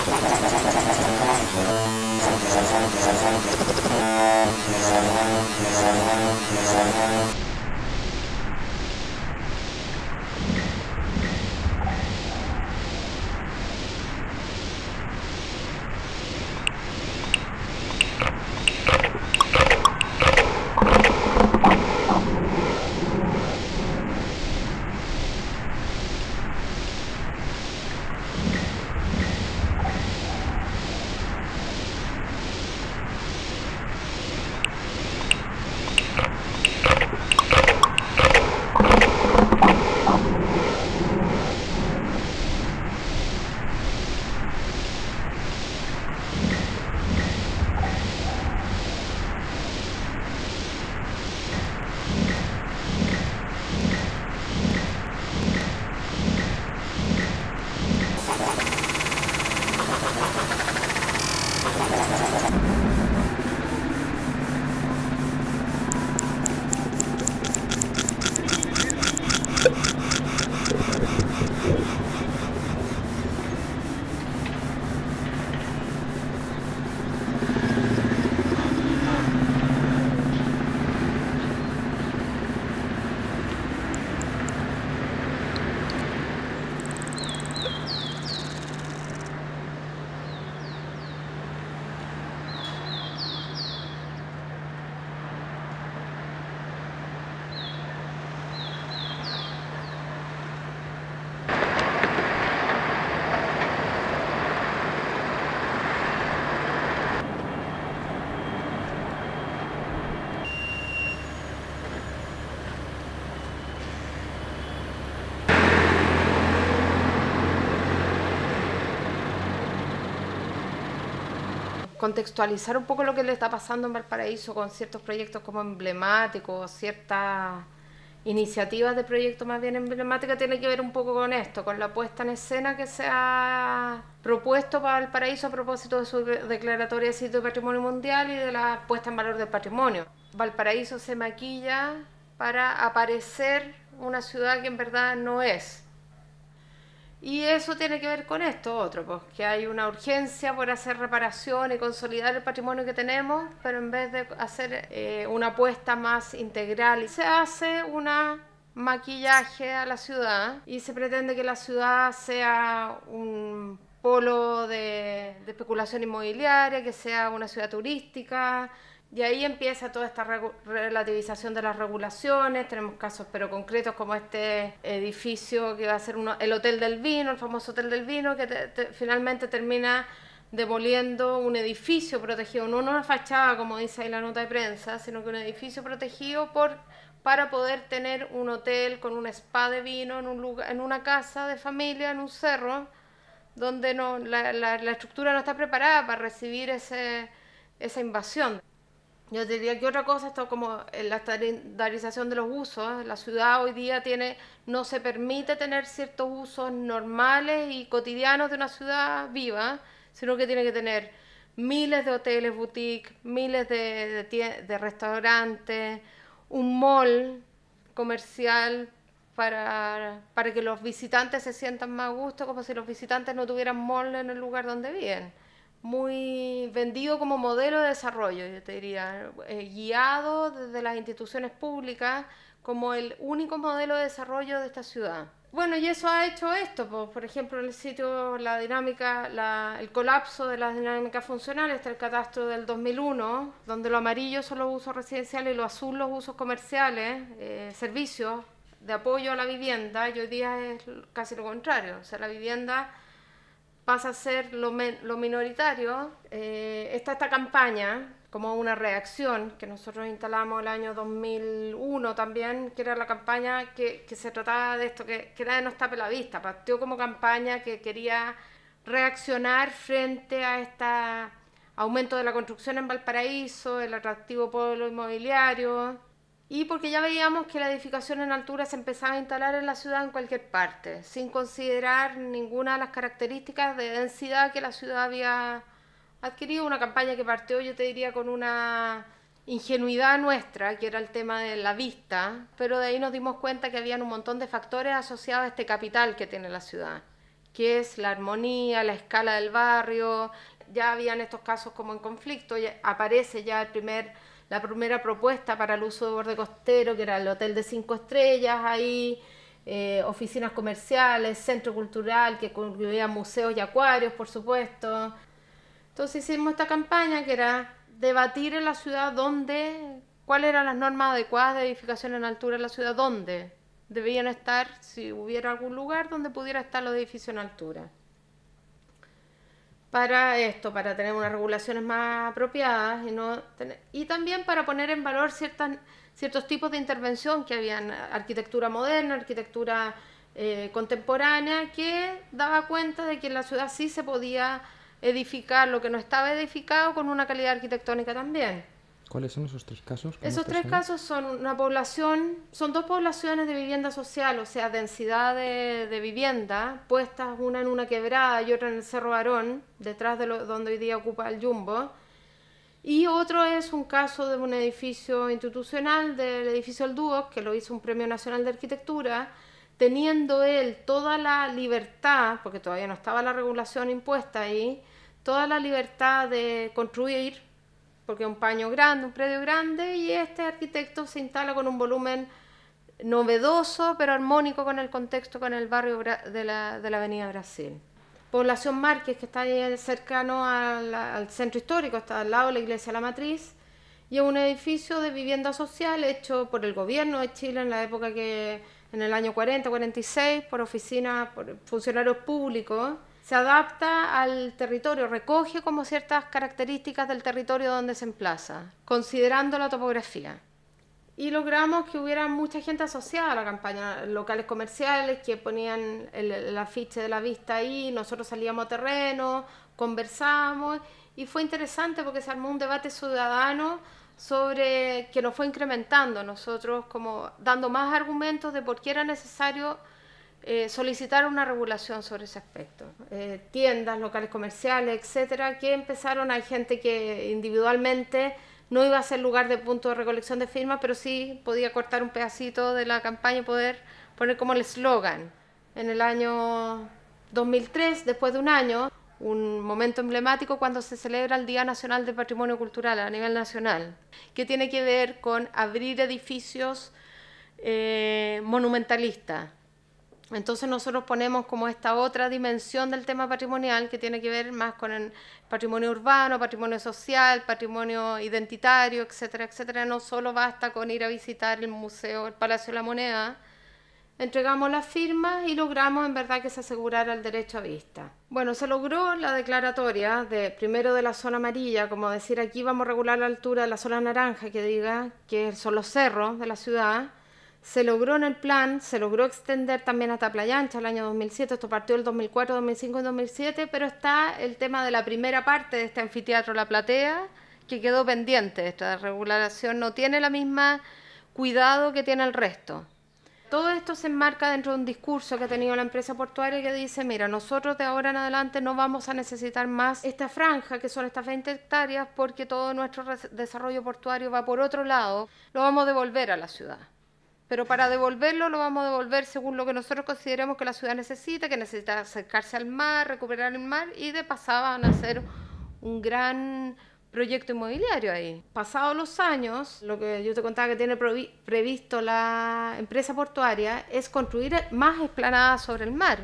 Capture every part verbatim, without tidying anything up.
Contextualizar un poco lo que le está pasando en Valparaíso con ciertos proyectos como emblemáticos, ciertas iniciativas de proyectos más bien emblemáticas, tiene que ver un poco con esto, con la puesta en escena que se ha propuesto para Valparaíso a propósito de su declaratoria de sitio de patrimonio mundial y de la puesta en valor del patrimonio. Valparaíso se maquilla para aparecer una ciudad que en verdad no es. Y eso tiene que ver con esto otro, pues, que hay una urgencia por hacer reparación y consolidar el patrimonio que tenemos, pero en vez de hacer eh, una apuesta más integral, se hace una maquillaje a la ciudad y se pretende que la ciudad sea un polo de, de especulación inmobiliaria, que sea una ciudad turística. Y ahí empieza toda esta relativización de las regulaciones. Tenemos casos pero concretos como este edificio que va a ser uno, el Hotel del Vino, el famoso Hotel del Vino, que te, te, finalmente termina demoliendo un edificio protegido, no una fachada como dice ahí la nota de prensa, sino que un edificio protegido por, para poder tener un hotel con un spa de vino en, un lugar, en una casa de familia, en un cerro, donde no, la, la, la estructura no está preparada para recibir ese, esa invasión. Yo diría que otra cosa, esto como la estandarización de los usos. La ciudad hoy día tiene, no se permite tener ciertos usos normales y cotidianos de una ciudad viva, sino que tiene que tener miles de hoteles boutique, miles de, de, de restaurantes, un mall comercial para, para que los visitantes se sientan más a gusto, como si los visitantes no tuvieran mall en el lugar donde viven. Muy vendido como modelo de desarrollo, yo te diría, eh, guiado desde las instituciones públicas como el único modelo de desarrollo de esta ciudad. Bueno, y eso ha hecho esto, pues, por ejemplo, en el sitio, la dinámica, la, el colapso de las dinámicas funcionales, está el catastro del dos mil uno, donde lo amarillo son los usos residenciales y lo azul los usos comerciales, eh, servicios de apoyo a la vivienda, y hoy día es casi lo contrario, o sea, la vivienda pasa a ser lo, men, lo minoritario. Eh, está esta campaña como una reacción que nosotros instalamos el año dos mil uno también, que era la campaña que, que se trataba de esto, que, que nadie nos tape la vista. Partió como campaña que quería reaccionar frente a este aumento de la construcción en Valparaíso, el atractivo polo inmobiliario, y porque ya veíamos que la edificación en altura se empezaba a instalar en la ciudad en cualquier parte, sin considerar ninguna de las características de densidad que la ciudad había adquirido. Una campaña que partió, yo te diría, con una ingenuidad nuestra, que era el tema de la vista, pero de ahí nos dimos cuenta que había un montón de factores asociados a este capital que tiene la ciudad, que es la armonía, la escala del barrio. Ya habían estos casos como en conflicto, ya aparece ya el primer, la primera propuesta para el uso de borde costero, que era el hotel de cinco estrellas, ahí eh, oficinas comerciales, centro cultural, que incluía museos y acuarios, por supuesto. Entonces hicimos esta campaña que era debatir en la ciudad dónde, cuáles eran las normas adecuadas de edificación en altura en la ciudad, dónde debían estar, si hubiera algún lugar donde pudiera estar los edificios en altura. Para esto, para tener unas regulaciones más apropiadas y, no tener, y también para poner en valor ciertas, ciertos tipos de intervención que habían, arquitectura moderna, arquitectura eh, contemporánea, que daba cuenta de que en la ciudad sí se podía edificar lo que no estaba edificado con una calidad arquitectónica también. ¿Cuáles son esos tres casos? Esos tres casos son una población, son dos poblaciones de vivienda social, o sea, densidad de, de vivienda, puestas una en una quebrada y otra en el Cerro Barón, detrás de lo, donde hoy día ocupa el Jumbo. Y otro es un caso de un edificio institucional, del edificio El Dúo, que lo hizo un Premio Nacional de Arquitectura, teniendo él toda la libertad, porque todavía no estaba la regulación impuesta ahí, toda la libertad de construir, porque es un paño grande, un predio grande, y este arquitecto se instala con un volumen novedoso, pero armónico con el contexto, con el barrio de la, de la Avenida Brasil. Población Márquez, que está ahí cercano al, al centro histórico, está al lado de la Iglesia La Matriz, y es un edificio de vivienda social hecho por el gobierno de Chile en la época que, en el año cuarenta, cuarenta y seis, por oficinas, por funcionarios públicos. Se adapta al territorio, recoge como ciertas características del territorio donde se emplaza, considerando la topografía. Y logramos que hubiera mucha gente asociada a la campaña, locales comerciales que ponían el, el afiche de la vista ahí, nosotros salíamos a terreno, conversamos, y fue interesante porque se armó un debate ciudadano sobre que nos fue incrementando, nosotros como dando más argumentos de por qué era necesario Eh, solicitar una regulación sobre ese aspecto. Eh, tiendas, locales comerciales, etcétera, que empezaron, hay gente que individualmente no iba a ser lugar de punto de recolección de firmas, pero sí podía cortar un pedacito de la campaña y poder poner como el eslogan. En el año dos mil tres, después de un año, un momento emblemático cuando se celebra el Día Nacional del Patrimonio Cultural a nivel nacional, que tiene que ver con abrir edificios eh, monumentalistas. Entonces nosotros ponemos como esta otra dimensión del tema patrimonial que tiene que ver más con el patrimonio urbano, patrimonio social, patrimonio identitario, etcétera, etcétera. No solo basta con ir a visitar el museo, el Palacio de la Moneda. Entregamos las firmas y logramos en verdad que se asegurara el derecho a vista. Bueno, se logró la declaratoria de primero de la zona amarilla, como decir aquí vamos a regular la altura de la zona naranja, que diga que son los cerros de la ciudad. Se logró en el plan, se logró extender también hasta Playa Ancha el año dos mil siete, esto partió el dos mil cuatro, dos mil cinco y dos mil siete, pero está el tema de la primera parte de este anfiteatro La Platea, que quedó pendiente. Esta regulación no tiene la misma cuidado que tiene el resto. Todo esto se enmarca dentro de un discurso que ha tenido la empresa portuaria que dice, mira, nosotros de ahora en adelante no vamos a necesitar más esta franja, que son estas veinte hectáreas, porque todo nuestro desarrollo portuario va por otro lado, lo vamos a devolver a la ciudad. Pero para devolverlo lo vamos a devolver según lo que nosotros consideremos que la ciudad necesita, que necesita acercarse al mar, recuperar el mar, y de pasada van a hacer un gran proyecto inmobiliario ahí. Pasados los años, lo que yo te contaba que tiene previsto la empresa portuaria es construir más explanadas sobre el mar.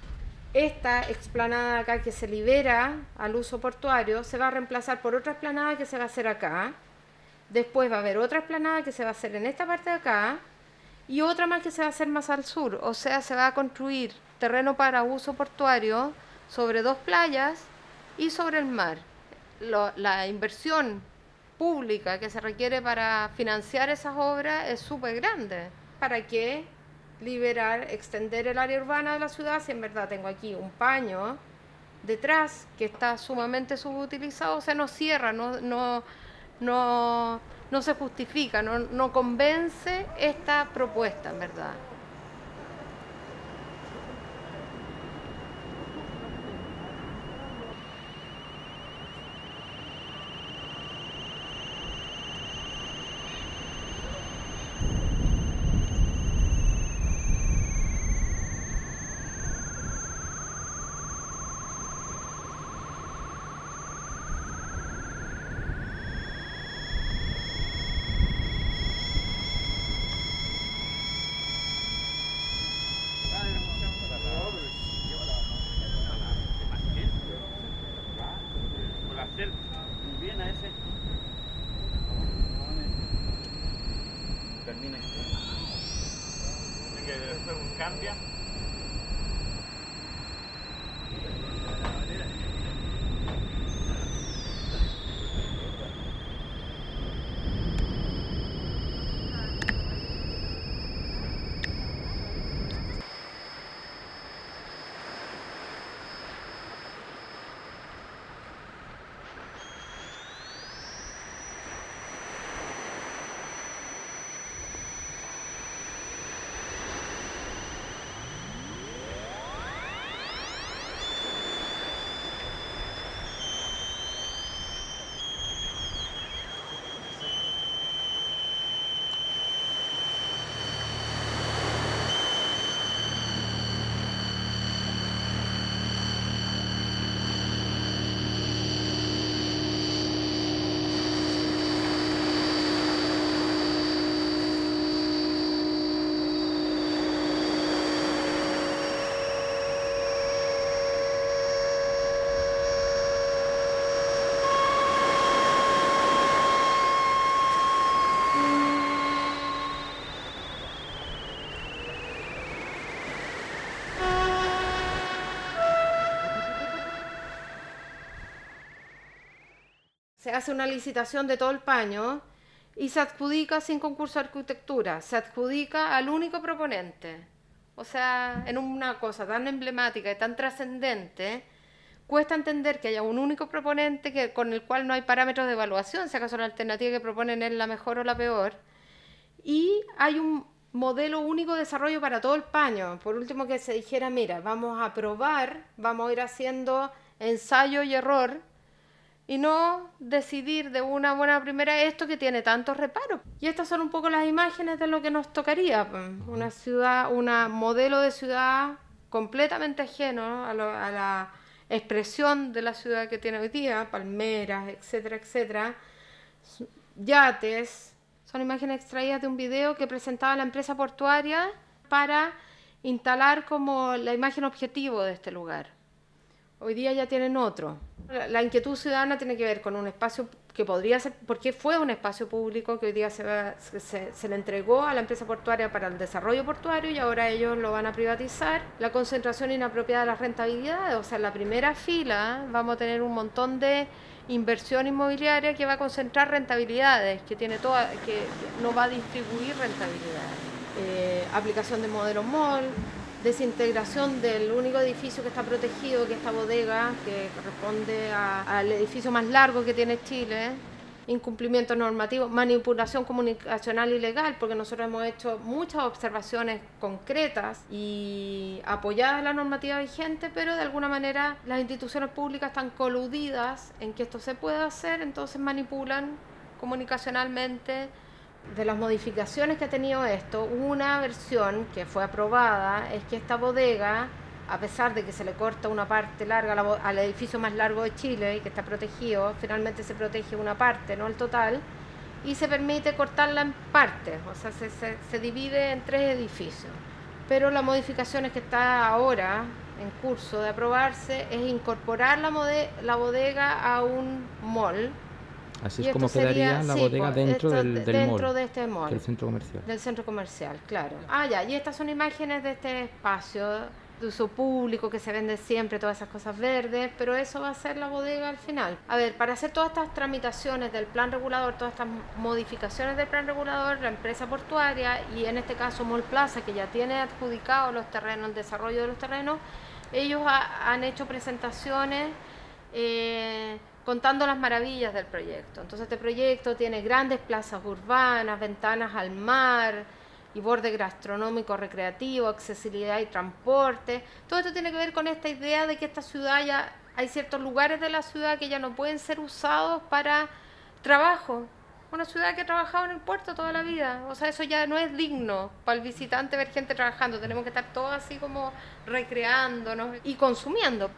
Esta explanada acá que se libera al uso portuario se va a reemplazar por otra explanada que se va a hacer acá. Después va a haber otra explanada que se va a hacer en esta parte de acá, y otra más que se va a hacer más al sur, o sea, se va a construir terreno para uso portuario sobre dos playas y sobre el mar. Lo, la inversión pública que se requiere para financiar esas obras es súper grande. ¿Para qué liberar, extender el área urbana de la ciudad si en verdad tengo aquí un paño detrás que está sumamente subutilizado? Se nos cierra, no... no No, no se justifica, no, no convence esta propuesta, en verdad. Marcel, muy bien a ese. Termina este. Así que después cambia. Se hace una licitación de todo el paño y se adjudica sin concurso de arquitectura, se adjudica al único proponente. O sea, en una cosa tan emblemática y tan trascendente, cuesta entender que haya un único proponente que, con el cual no hay parámetros de evaluación, si acaso la alternativa que proponen es la mejor o la peor, y hay un modelo único de desarrollo para todo el paño. Por último, que se dijera, mira, vamos a probar, vamos a ir haciendo ensayo y error, y no decidir de una buena primera esto que tiene tantos reparos. Y estas son un poco las imágenes de lo que nos tocaría. Una ciudad, un modelo de ciudad completamente ajeno a, lo, a la expresión de la ciudad que tiene hoy día, palmeras, etcétera, etcétera. Yates. Son imágenes extraídas de un video que presentaba la empresa portuaria para instalar como la imagen objetivo de este lugar. Hoy día ya tienen otro. La inquietud ciudadana tiene que ver con un espacio que podría ser, porque fue un espacio público que hoy día se, va, se, se le entregó a la empresa portuaria para el desarrollo portuario y ahora ellos lo van a privatizar. La concentración inapropiada de las rentabilidades, o sea, en la primera fila vamos a tener un montón de inversión inmobiliaria que va a concentrar rentabilidades, que, tiene toda, que, que no va a distribuir rentabilidades. Eh, aplicación de modelos mall, desintegración del único edificio que está protegido, que es esta bodega, que corresponde a, al edificio más largo que tiene Chile, incumplimiento normativo, manipulación comunicacional ilegal, porque nosotros hemos hecho muchas observaciones concretas y apoyadas en la normativa vigente, pero de alguna manera las instituciones públicas están coludidas en que esto se pueda hacer, entonces manipulan comunicacionalmente. De las modificaciones que ha tenido esto, una versión que fue aprobada es que esta bodega, a pesar de que se le corta una parte larga al edificio más largo de Chile y que está protegido, finalmente se protege una parte, no el total, y se permite cortarla en partes, o sea, se, se, se divide en tres edificios. Pero la modificación que está ahora en curso de aprobarse es incorporar la, la bodega a un mall. Así es como quedaría sería, la sí, bodega dentro esto, del, del dentro mall, de este mall, del centro comercial. Del centro comercial, claro. Ah, ya, y estas son imágenes de este espacio de uso público que se vende siempre, todas esas cosas verdes, pero eso va a ser la bodega al final. A ver, para hacer todas estas tramitaciones del plan regulador, todas estas modificaciones del plan regulador, la empresa portuaria y en este caso Mall Plaza, que ya tiene adjudicados los terrenos, el desarrollo de los terrenos, ellos ha, han hecho presentaciones eh, contando las maravillas del proyecto. Entonces este proyecto tiene grandes plazas urbanas, ventanas al mar y borde gastronómico recreativo, accesibilidad y transporte. Todo esto tiene que ver con esta idea de que esta ciudad ya hay ciertos lugares de la ciudad que ya no pueden ser usados para trabajo. Una ciudad que ha trabajado en el puerto toda la vida, o sea, eso ya no es digno para el visitante ver gente trabajando. Tenemos que estar todos así como recreándonos y consumiendo.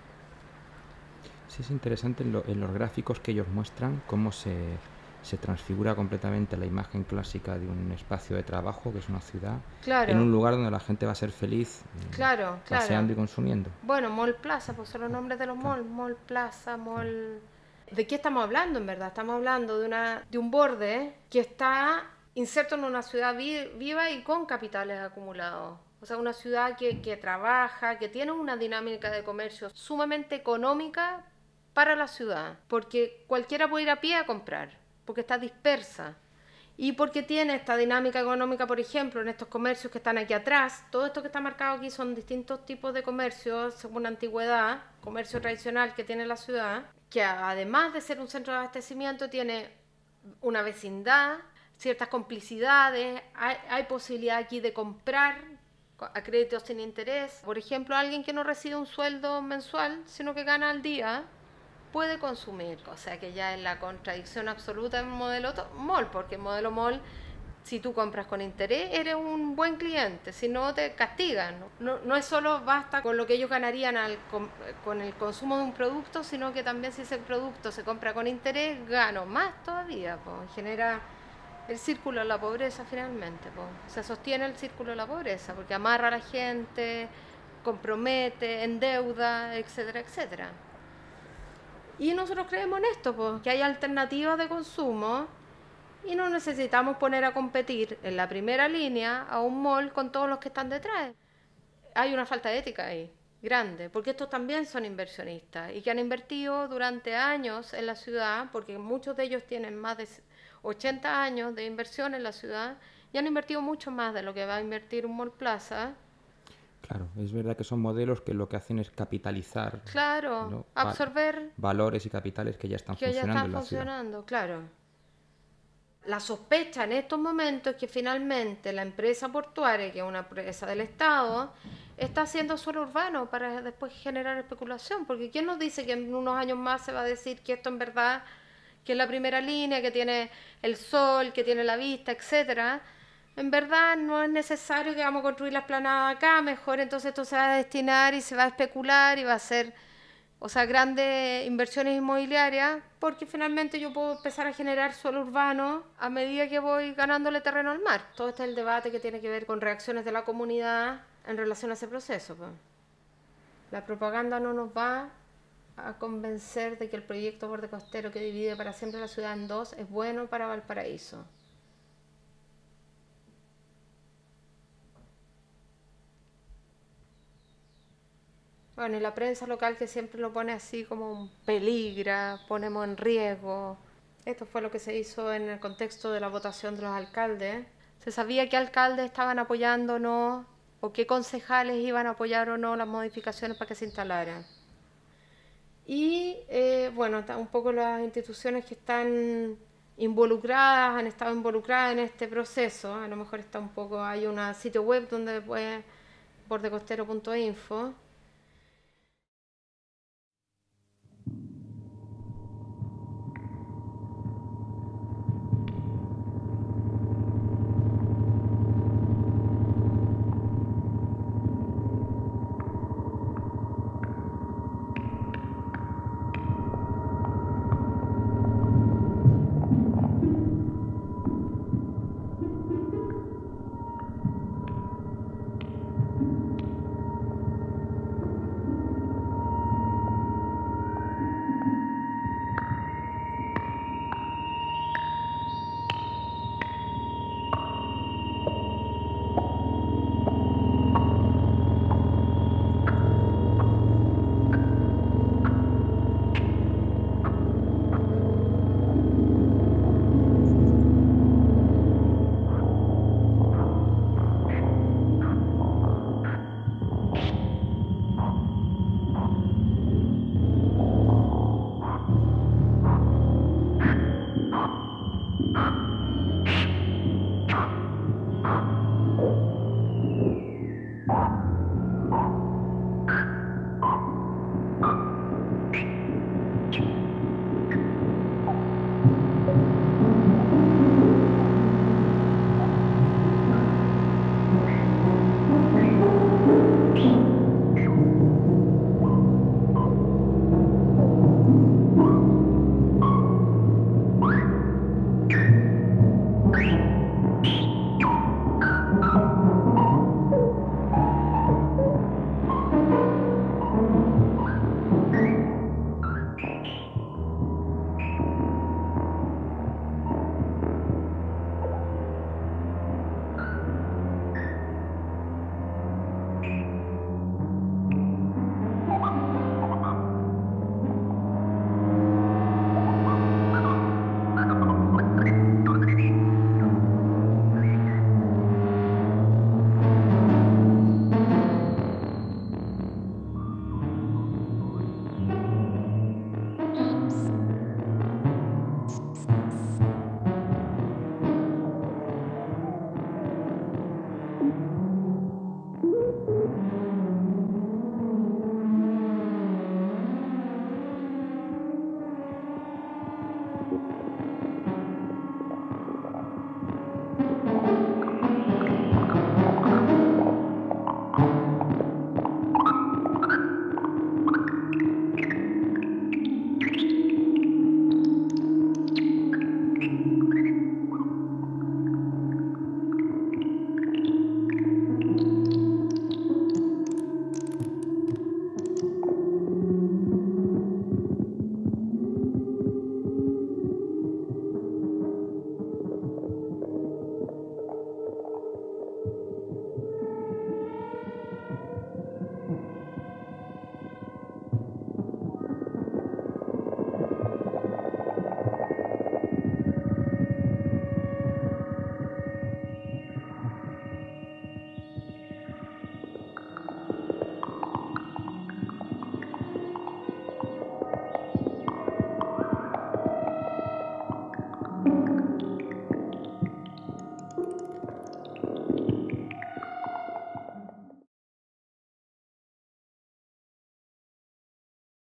Sí, es interesante en, lo, en los gráficos que ellos muestran cómo se, se transfigura completamente la imagen clásica de un espacio de trabajo, que es una ciudad, claro, en un lugar donde la gente va a ser feliz, claro, paseando claro. y consumiendo. Bueno, Mall Plaza, pues son los nombres de los malls, Mall Plaza, Mall... ¿De qué estamos hablando en verdad? Estamos hablando de, una, de un borde que está inserto en una ciudad vi, viva y con capitales acumulados. O sea, una ciudad que, que trabaja, que tiene una dinámica de comercio sumamente económica para la ciudad, porque cualquiera puede ir a pie a comprar, porque está dispersa. Y porque tiene esta dinámica económica, por ejemplo, en estos comercios que están aquí atrás. Todo esto que está marcado aquí son distintos tipos de comercios según antigüedad, comercio tradicional que tiene la ciudad, que además de ser un centro de abastecimiento tiene una vecindad, ciertas complicidades, hay, hay posibilidad aquí de comprar a créditos sin interés. Por ejemplo, alguien que no recibe un sueldo mensual, sino que gana al día, puede consumir, o sea que ya es la contradicción absoluta en modelo mall, porque en modelo mall, si tú compras con interés, eres un buen cliente, si no te castigan. No, no es solo basta con lo que ellos ganarían al, con, con el consumo de un producto, sino que también si ese producto se compra con interés, gano más todavía, pues, genera el círculo de la pobreza finalmente, pues. Se sostiene el círculo de la pobreza, porque amarra a la gente, compromete, endeuda, etcétera, etcétera. Y nosotros creemos en esto, pues, que hay alternativas de consumo y no necesitamos poner a competir en la primera línea a un mall con todos los que están detrás. Hay una falta de ética ahí, grande, porque estos también son inversionistas y que han invertido durante años en la ciudad, porque muchos de ellos tienen más de ochenta años de inversión en la ciudad y han invertido mucho más de lo que va a invertir un mall plaza. Claro, es verdad que son modelos que lo que hacen es capitalizar, claro, ¿no? absorber valores y capitales que ya están que funcionando ya están en la funcionando, ciudad. claro. La sospecha en estos momentos es que finalmente la empresa portuaria, que es una empresa del Estado, está haciendo suelo urbano para después generar especulación, porque ¿quién nos dice que en unos años más se va a decir que esto en verdad, que es la primera línea, que tiene el sol, que tiene la vista, etcétera? En verdad no es necesario que vamos a construir la esplanada acá, mejor entonces esto se va a destinar y se va a especular y va a ser, o sea, grandes inversiones inmobiliarias, porque finalmente yo puedo empezar a generar suelo urbano a medida que voy ganándole terreno al mar. Todo este es el debate que tiene que ver con reacciones de la comunidad en relación a ese proceso, pues. La propaganda no nos va a convencer de que el proyecto borde costero que divide para siempre la ciudad en dos es bueno para Valparaíso. Bueno, y la prensa local que siempre lo pone así como un peligro, ponemos en riesgo. Esto fue lo que se hizo en el contexto de la votación de los alcaldes. Se sabía qué alcaldes estaban apoyando o no, o qué concejales iban a apoyar o no las modificaciones para que se instalaran. Y eh, bueno, un poco las instituciones que están involucradas, han estado involucradas en este proceso. A lo mejor está un poco, hay un sitio web donde puede, borde costero punto info.